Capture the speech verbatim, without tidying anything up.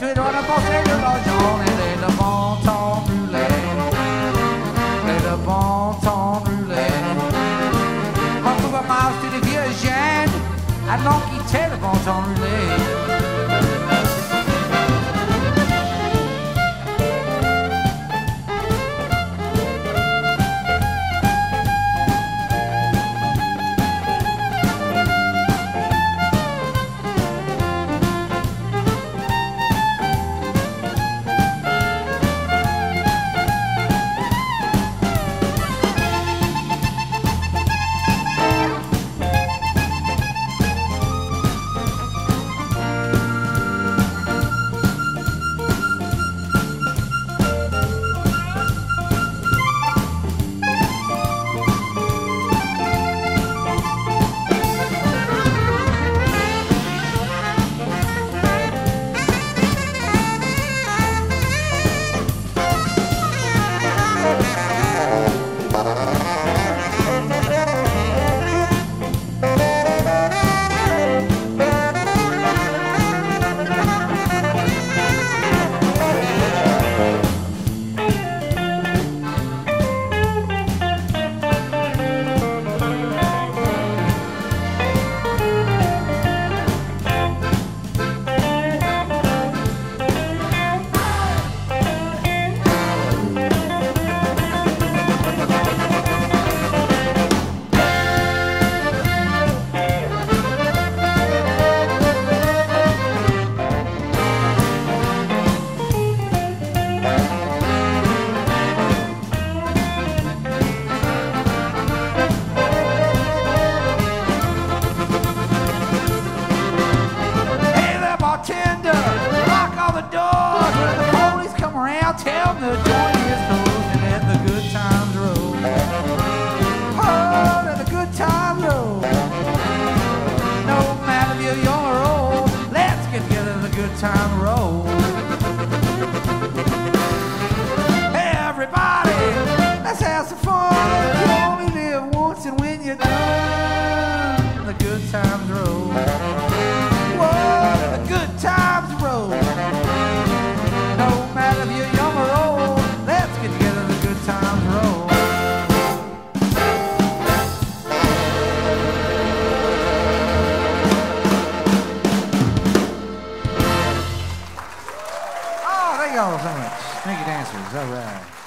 to it on a poster de la journée. Les le bon temps brûlé. Les le bon temps brûlé. On trouve un mouse to the vieux Jeanne. Alors qu'il était le bon temps brûlé. Tell them the joint is closed and let the good times roll. Oh, let the good times roll. No matter if you're young or old, let's get together and the good time roll. Hey everybody, let's have some fun. You only live once and when you're done, the good times roll. Whoa, the good times roll. No matter if you're young or old, let's get together, the good times roll. Oh, thank y'all so much. Thank you, dancers. All right.